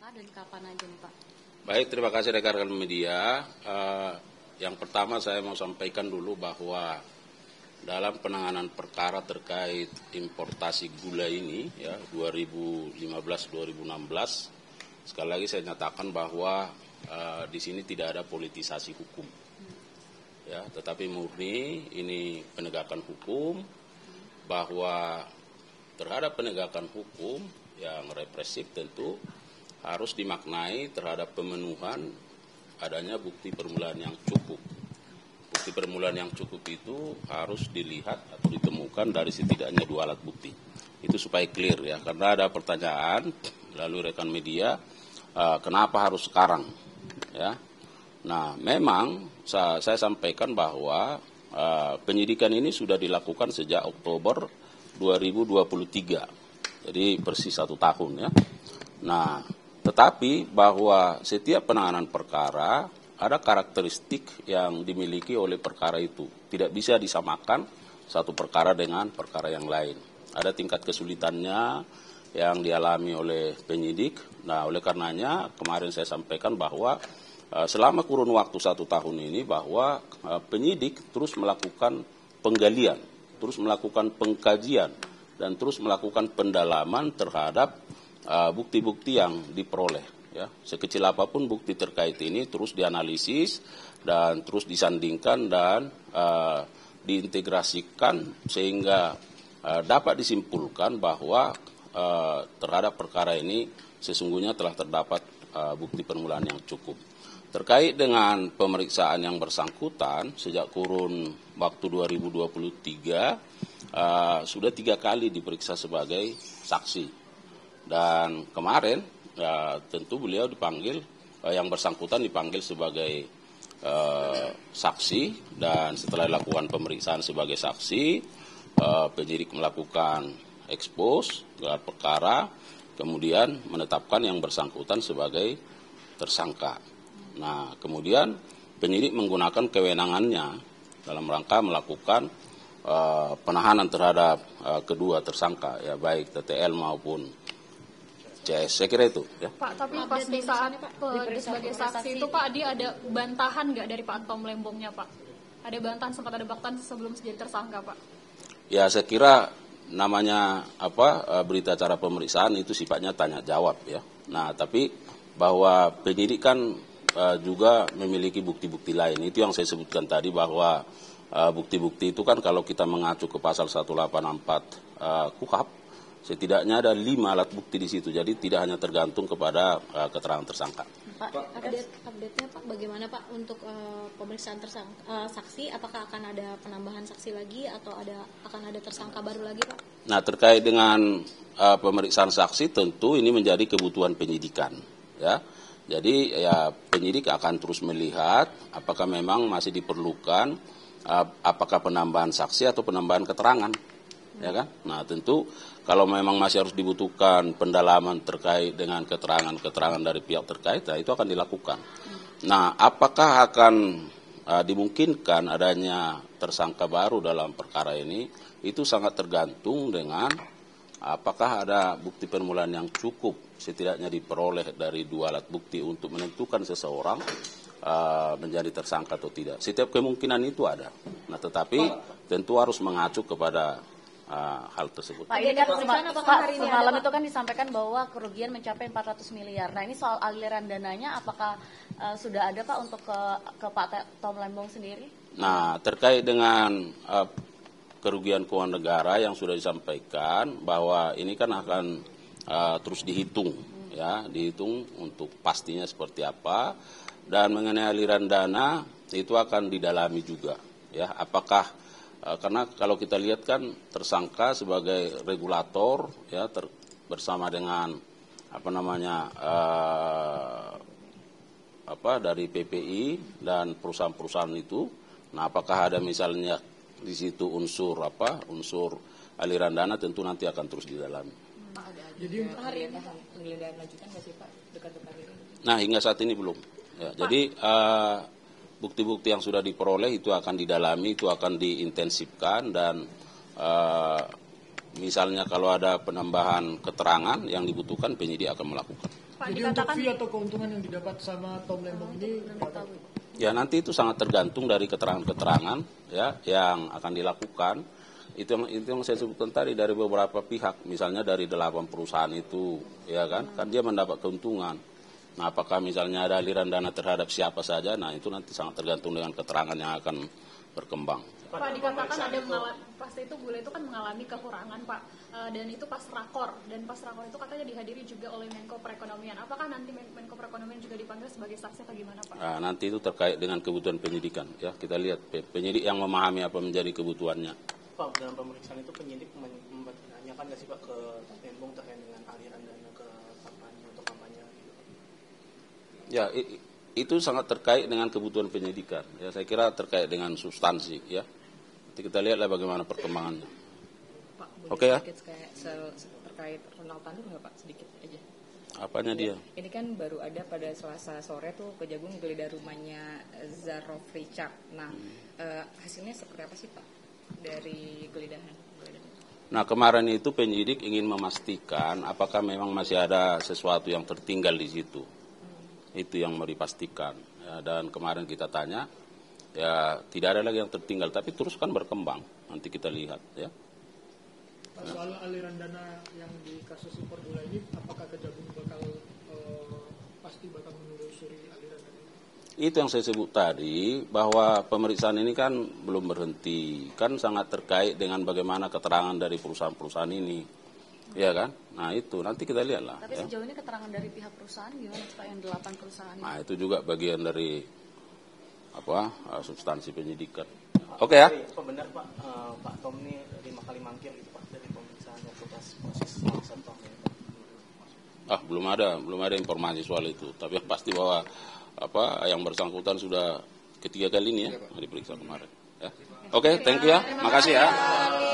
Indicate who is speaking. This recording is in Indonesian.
Speaker 1: apa dan kapan aja nih Pak?
Speaker 2: Baik, terima kasih rekan-rekan media. Yang pertama saya mau sampaikan dulu bahwa dalam penanganan perkara terkait importasi gula ini ya 2015-2016, sekali lagi saya nyatakan bahwa di sini tidak ada politisasi hukum. Ya, tetapi murni ini penegakan hukum, bahwa terhadap penegakan hukum yang represif tentu harus dimaknai terhadap pemenuhan adanya bukti permulaan yang cukup. Bukti permulaan yang cukup itu harus dilihat atau ditemukan dari setidaknya 2 alat bukti. Itu supaya clear ya, karena ada pertanyaan lalu rekan media, kenapa harus sekarang? Ya, nah memang saya sampaikan bahwa penyidikan ini sudah dilakukan sejak Oktober 2023, jadi persis 1 tahun ya. Nah, tetapi bahwa setiap penanganan perkara ada karakteristik yang dimiliki oleh perkara itu. Tidak bisa disamakan satu perkara dengan perkara yang lain. Ada tingkat kesulitannya yang dialami oleh penyidik. Nah, oleh karenanya kemarin saya sampaikan bahwa selama kurun waktu 1 tahun ini bahwa penyidik terus melakukan penggalian, terus melakukan pengkajian, dan terus melakukan pendalaman terhadap bukti-bukti yang diperoleh. Ya, sekecil apapun bukti terkait ini terus dianalisis dan terus disandingkan dan diintegrasikan sehingga dapat disimpulkan bahwa terhadap perkara ini sesungguhnya telah terdapat bukti permulaan yang cukup. Terkait dengan pemeriksaan yang bersangkutan sejak kurun waktu 2023 sudah 3 kali diperiksa sebagai saksi. Dan kemarin tentu beliau dipanggil, yang bersangkutan dipanggil sebagai saksi, dan setelah dilakukan pemeriksaan sebagai saksi, penyidik melakukan ekspos gelar perkara, kemudian menetapkan yang bersangkutan sebagai tersangka. Nah, kemudian penyidik menggunakan kewenangannya dalam rangka melakukan penahanan terhadap kedua tersangka, ya baik TTL maupun CS. Saya kira itu. Ya.
Speaker 3: Pak, tapi pas di saat sebagai saksi itu Pak, dia ada bantahan nggak dari Pak Tom Lembongnya Pak? Ada bantahan, sempat ada bantahan sebelum jadi tersangka Pak?
Speaker 2: Ya, saya kira namanya berita acara pemeriksaan itu sifatnya tanya jawab ya. Nah, tapi bahwa penyidik kan juga memiliki bukti-bukti lain. Itu yang saya sebutkan tadi bahwa bukti-bukti itu kan kalau kita mengacu ke pasal 184 KUHP, setidaknya ada 5 alat bukti di situ. Jadi tidak hanya tergantung kepada keterangan tersangka.
Speaker 1: Pak, update-nya Pak, bagaimana Pak untuk pemeriksaan saksi? Apakah akan ada penambahan saksi lagi atau akan ada tersangka baru lagi Pak?
Speaker 2: Nah, terkait dengan pemeriksaan saksi tentu ini menjadi kebutuhan penyidikan ya. Jadi ya penyidik akan terus melihat apakah memang masih diperlukan apakah penambahan saksi atau penambahan keterangan, ya kan? Nah, tentu kalau memang masih harus dibutuhkan pendalaman terkait dengan keterangan-keterangan dari pihak terkait, nah itu akan dilakukan. Nah, apakah akan dimungkinkan adanya tersangka baru dalam perkara ini? Itu sangat tergantung dengan apakah ada bukti permulaan yang cukup setidaknya diperoleh dari 2 alat bukti untuk menentukan seseorang menjadi tersangka atau tidak. Setiap kemungkinan itu ada. Nah, tetapi tentu harus mengacu kepada hal tersebut.
Speaker 4: Pak, ini kan semalam itu kan disampaikan bahwa kerugian mencapai 400 miliar. Nah, ini soal aliran dananya apakah sudah ada Pak untuk ke Pak Tom Lembong sendiri?
Speaker 2: Nah, terkait dengan kerugian keuangan negara yang sudah disampaikan bahwa ini kan akan terus dihitung ya, dihitung untuk pastinya seperti apa, dan mengenai aliran dana itu akan didalami juga ya, apakah karena kalau kita lihat kan tersangka sebagai regulator ya bersama dengan dari PPI dan perusahaan-perusahaan itu. Nah, apakah ada misalnya di situ unsur aliran dana, tentu nanti akan terus didalami.
Speaker 5: Jadi untuk hari ini penggeledahan lanjutan nggak sih Pak dekat-dekat ini?
Speaker 2: Nah, hingga saat ini belum. Ya, jadi bukti-bukti yang sudah diperoleh itu akan didalami, itu akan diintensifkan, dan misalnya kalau ada penambahan keterangan yang dibutuhkan, penyidik akan melakukan.
Speaker 3: Pak,
Speaker 6: Jadi untuk
Speaker 3: dikatakan
Speaker 6: fee atau keuntungan yang didapat sama Tom Lembong ini berapa?
Speaker 2: Ya nanti itu sangat tergantung dari keterangan-keterangan ya yang akan dilakukan. Itu yang saya sebutkan tadi dari beberapa pihak, misalnya dari 8 perusahaan itu, ya kan dia mendapat keuntungan. Nah, apakah misalnya ada aliran dana terhadap siapa saja? Nah, itu nanti sangat tergantung dengan keterangan yang akan berkembang.
Speaker 3: Pak, dikatakan ada pasti itu Bule itu kan mengalami kekurangan Pak, dan itu pas rakor, dan pas rakor itu katanya dihadiri juga oleh Menko Perekonomian. Apakah nanti Menko Perekonomian juga dipanggil sebagai saksi atau gimana Pak?
Speaker 2: Nah, nanti itu terkait dengan kebutuhan penyidikan ya, kita lihat penyidik yang memahami apa menjadi kebutuhannya.
Speaker 7: Pak, dalam pemeriksaan itu penyidik menanyakan nggak sih Pak ke Lembong terkait dengan aliran dana ke kampanye untuk kampanye gitu?
Speaker 2: Ya, itu sangat terkait dengan kebutuhan penyidikan. Ya, saya kira terkait dengan substansi ya. Nanti kita lihatlah bagaimana perkembangannya.
Speaker 5: Pak, boleh
Speaker 2: Oke, ya?
Speaker 5: sedikit kayak terkait Ronald Tandur nggak Pak, sedikit aja?
Speaker 2: Apanya dia?
Speaker 5: Ini kan baru ada pada Selasa sore tuh Kejagung geledah rumahnya Zarof Richard. Nah, hasilnya seperti apa sih Pak dari geledahan?
Speaker 2: Nah, kemarin itu penyidik ingin memastikan apakah memang masih ada sesuatu yang tertinggal di situ. Itu yang mau dipastikan. Ya, dan kemarin kita tanya, ya tidak ada lagi yang tertinggal, tapi terus kan berkembang. Nanti kita lihat ya.
Speaker 6: Soal aliran dana yang di kasus impor gula ini, apakah Kejagung bakal pasti bakal menelusuri aliran dana ini?
Speaker 2: Itu yang saya sebut tadi, bahwa pemeriksaan ini kan belum berhenti. Kan sangat terkait dengan bagaimana keterangan dari perusahaan-perusahaan ini. Ya kan? Nah itu, nanti kita lihatlah.
Speaker 4: Tapi
Speaker 2: ya.
Speaker 4: sejauh ini keterangan dari pihak perusahaan gimana Pak yang 8 perusahaan ini?
Speaker 2: Nah itu juga bagian dari substansi penyidikan. Oke ya?
Speaker 7: Apa benar Pak, Pak Tom ini 5 kali mangkir gitu Pak dari pemeriksaan waktu proses pengawasan Tom ini?
Speaker 2: Belum ada informasi soal itu. Tapi yang pasti bahwa yang bersangkutan sudah ketiga kali ini ya diperiksa kemarin. Ya. Oke, thank you ya. Makasih ya.